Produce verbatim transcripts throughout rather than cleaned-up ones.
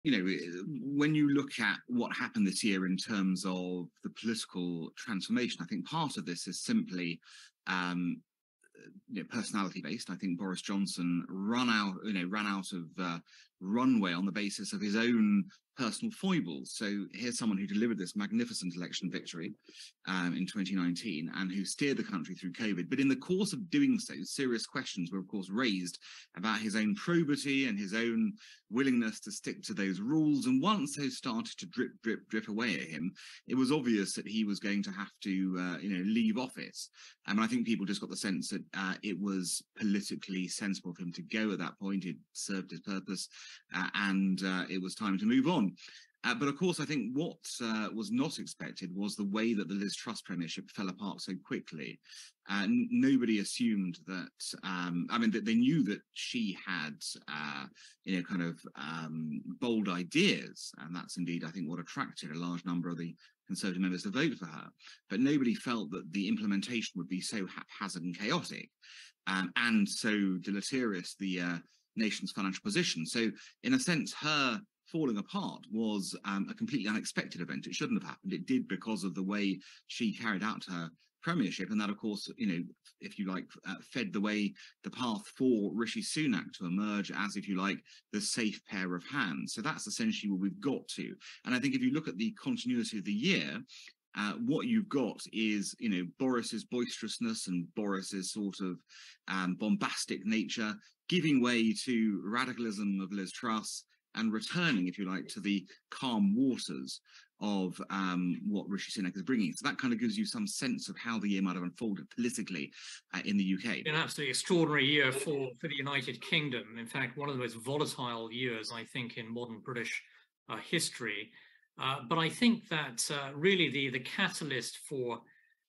you know, when you look at what happened this year in terms of the political transformation, I think part of this is simply um, you know, personality based. I think Boris Johnson run out, you know, ran out of uh, runway on the basis of his own personal foibles. So here's someone who delivered this magnificent election victory um, in twenty nineteen and who steered the country through COVID. But in the course of doing so, serious questions were, of course, raised about his own probity and his own willingness to stick to those rules. And once those started to drip, drip, drip away at him, it was obvious that he was going to have to, uh, you know, leave office. Um, and I think people just got the sense that uh, it was politically sensible for him to go at that point. It served his purpose, uh, and uh, it was time to move on. Uh, but of course, I think what uh, was not expected was the way that the Liz Truss premiership fell apart so quickly. Uh, n- nobody assumed that, um, I mean, that they knew that she had, uh, you know, kind of um, bold ideas. And that's indeed, I think, what attracted a large number of the Conservative members to vote for her. But nobody felt that the implementation would be so haphazard and chaotic um, and so deleterious the uh, nation's financial position. So in a sense, her falling apart was um, a completely unexpected event. It shouldn't have happened. It did because of the way she carried out her premiership, and that, of course, you know, if you like, uh, fed the way, the path for Rishi Sunak to emerge as, if you like, the safe pair of hands. So that's essentially what we've got to. And I think if you look at the continuity of the year, Uh, what you've got is, you know, Boris's boisterousness and Boris's sort of um, bombastic nature giving way to radicalism of Liz Truss and returning, if you like, to the calm waters of um, what Rishi Sunak is bringing. So that kind of gives you some sense of how the year might have unfolded politically uh, in the U K. An absolutely extraordinary year for, for the United Kingdom. In fact, one of the most volatile years, I think, in modern British uh, history. Uh, but I think that uh, really the, the catalyst for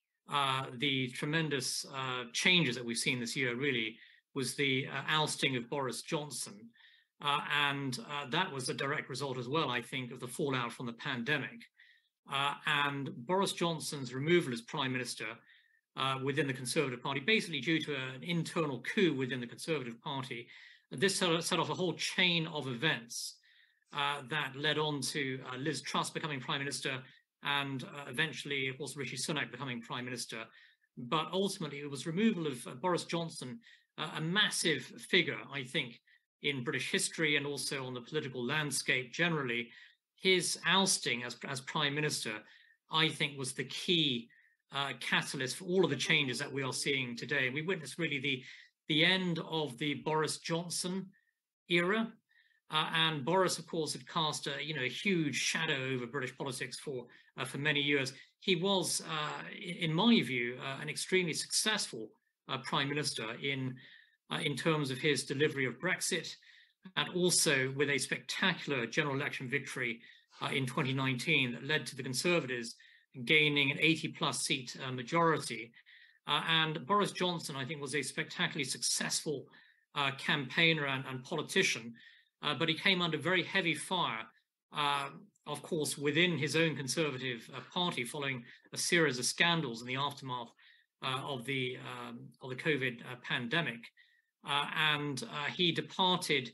uh, the tremendous uh, changes that we've seen this year really was the uh, ousting of Boris Johnson. Uh, and uh, that was a direct result as well, I think, of the fallout from the pandemic. Uh, and Boris Johnson's removal as Prime Minister uh, within the Conservative Party, basically due to an internal coup within the Conservative Party, this set off a whole chain of events Uh, that led on to uh, Liz Truss becoming Prime Minister and uh, eventually, of course, Rishi Sunak becoming Prime Minister. But ultimately, it was removal of uh, Boris Johnson, uh, a massive figure, I think, in British history and also on the political landscape generally. His ousting as, as Prime Minister, I think, was the key uh, catalyst for all of the changes that we are seeing today. And we witnessed really the, the end of the Boris Johnson era. Uh, and Boris, of course, had cast a you know a huge shadow over British politics for uh, for many years. He was, uh, in my view, uh, an extremely successful uh, prime minister in uh, in terms of his delivery of Brexit, and also with a spectacular general election victory uh, in twenty nineteen that led to the Conservatives gaining an eighty plus seat uh, majority. Uh, and Boris Johnson, I think, was a spectacularly successful uh, campaigner and, and politician. Uh, but he came under very heavy fire, uh, of course, within his own Conservative uh, party following a series of scandals in the aftermath uh, of the um, of the COVID uh, pandemic. Uh, and uh, he departed,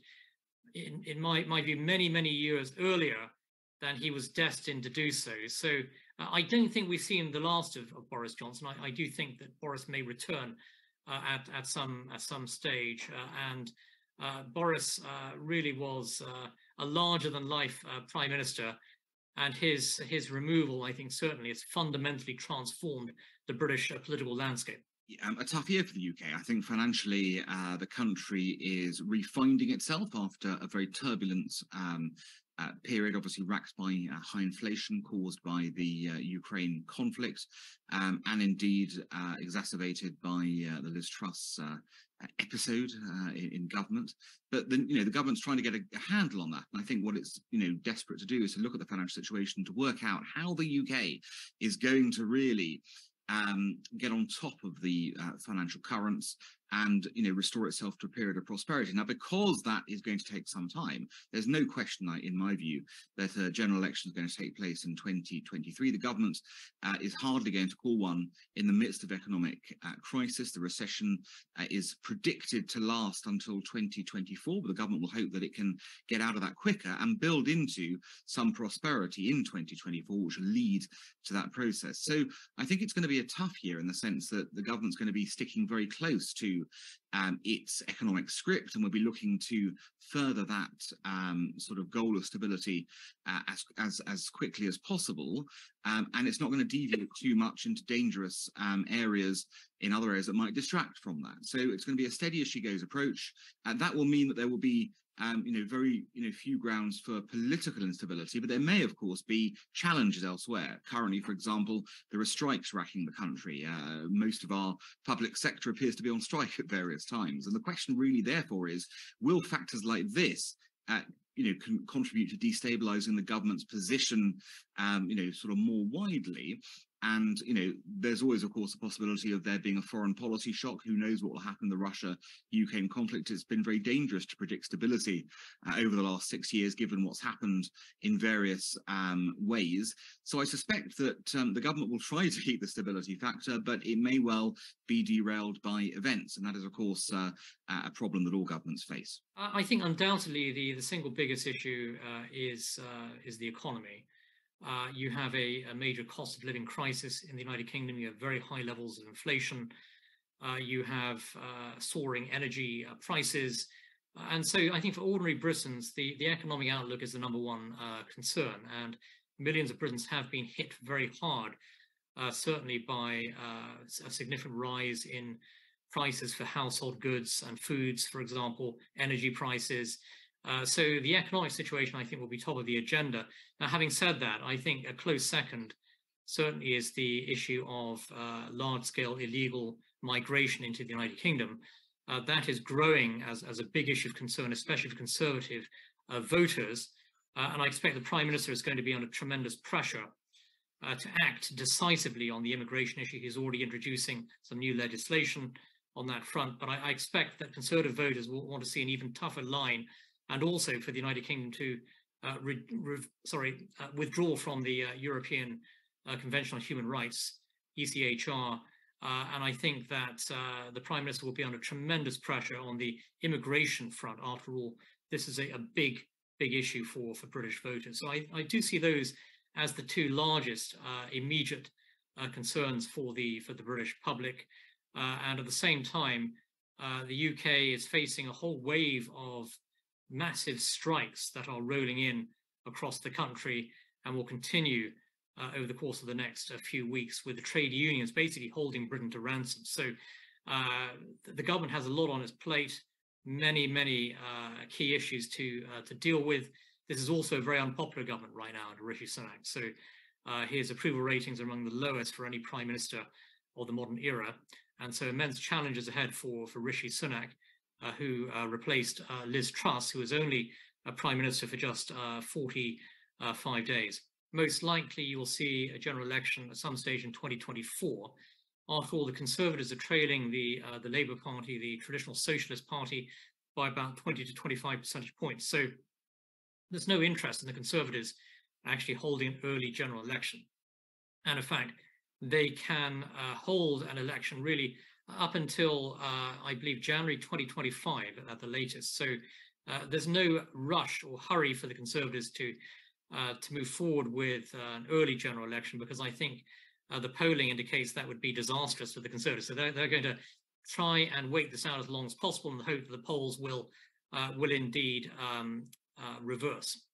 in, in my, my view, many, many years earlier than he was destined to do so. So uh, I don't think we've seen the last of, of Boris Johnson. I, I do think that Boris may return uh, at, at, some, at some stage. Uh, and Uh, Boris uh, really was uh, a larger-than-life uh, prime minister, and his his removal, I think, certainly has fundamentally transformed the British uh, political landscape. Um, a tough year for the U K. I think financially, uh, the country is refinding itself after a very turbulent um, uh, period, obviously racked by uh, high inflation caused by the uh, Ukraine conflict, um, and indeed uh, exacerbated by uh, the Liz Truss uh, episode uh, in, in government. But then, you know, the government's trying to get a, a handle on that. And I think what it's, you know, desperate to do is to look at the financial situation to work out how the U K is going to really Um, get on top of the uh, financial currents and, you know, restore itself to a period of prosperity. Now, because that is going to take some time, there's no question, in my view, that a general election is going to take place in twenty twenty-three. The government uh, is hardly going to call one in the midst of economic uh, crisis. The recession uh, is predicted to last until twenty twenty-four, but the government will hope that it can get out of that quicker and build into some prosperity in twenty twenty-four, which will lead to that process. So I think it's going to be a tough year in the sense that the government's going to be sticking very close to um, its economic script, and we'll be looking to further that um, sort of goal of stability uh, as, as, as quickly as possible. Um, and it's not going to deviate too much into dangerous um, areas in other areas that might distract from that. So it's going to be a steady as she goes approach. And that will mean that there will be Um, you know, very, you know, few grounds for political instability, but there may, of course, be challenges elsewhere. Currently, for example, there are strikes racking the country. Uh, most of our public sector appears to be on strike at various times. And the question really, therefore, is, will factors like this, uh, you know, con contribute to destabilizing the government's position, um, you know, sort of more widely? And, you know, there's always, of course, the possibility of there being a foreign policy shock. Who knows what will happen in the Russia-Ukraine conflict? It's been very dangerous to predict stability uh, over the last six years, given what's happened in various um, ways. So I suspect that um, the government will try to keep the stability factor, but it may well be derailed by events. And that is, of course, uh, a problem that all governments face. I think undoubtedly the, the single biggest issue uh, is, uh, is the economy. Uh, you have a, a major cost of living crisis in the United Kingdom. You have very high levels of inflation. Uh, you have uh, soaring energy uh, prices. Uh, and so I think for ordinary Britons, the, the economic outlook is the number one uh, concern. And millions of Britons have been hit very hard, uh, certainly by uh, a significant rise in prices for household goods and foods, for example, energy prices. Uh, so the economic situation, I think, will be top of the agenda. Now, having said that, I think a close second certainly is the issue of uh, large-scale illegal migration into the United Kingdom. Uh, that is growing as, as a big issue of concern, especially for Conservative uh, voters. Uh, and I expect the Prime Minister is going to be under tremendous pressure uh, to act decisively on the immigration issue. He's already introducing some new legislation on that front. But I, I expect that Conservative voters will want to see an even tougher line, and also for the United Kingdom to uh, re, re, sorry, uh, withdraw from the uh, European uh, Convention on Human Rights, E C H R. Uh, and I think that uh, the Prime Minister will be under tremendous pressure on the immigration front. After all, this is a, a big, big issue for, for British voters. So I, I do see those as the two largest uh, immediate uh, concerns for the, for the British public. Uh, and at the same time, uh, the U K is facing a whole wave of massive strikes that are rolling in across the country and will continue uh, over the course of the next uh, few weeks, with the trade unions basically holding Britain to ransom. So uh, the government has a lot on its plate, many, many uh, key issues to uh, to deal with. This is also a very unpopular government right now under Rishi Sunak. So uh, his approval ratings are among the lowest for any prime minister of the modern era. And so immense challenges ahead for, for Rishi Sunak, Uh, who uh, replaced uh, Liz Truss, who was only a prime minister for just uh, forty-five days. Most likely you will see a general election at some stage in twenty twenty-four. After all, the Conservatives are trailing the, uh, the Labour Party, the traditional Socialist Party, by about twenty to twenty-five percentage points. So there's no interest in the Conservatives actually holding an early general election. And in fact, they can uh, hold an election really up until, uh, I believe, January twenty twenty-five at the latest. So uh, there's no rush or hurry for the Conservatives to uh, to move forward with uh, an early general election, because I think uh, the polling indicates that would be disastrous for the Conservatives. So they're, they're going to try and wait this out as long as possible in the hope that the polls will uh, will indeed um, uh, reverse.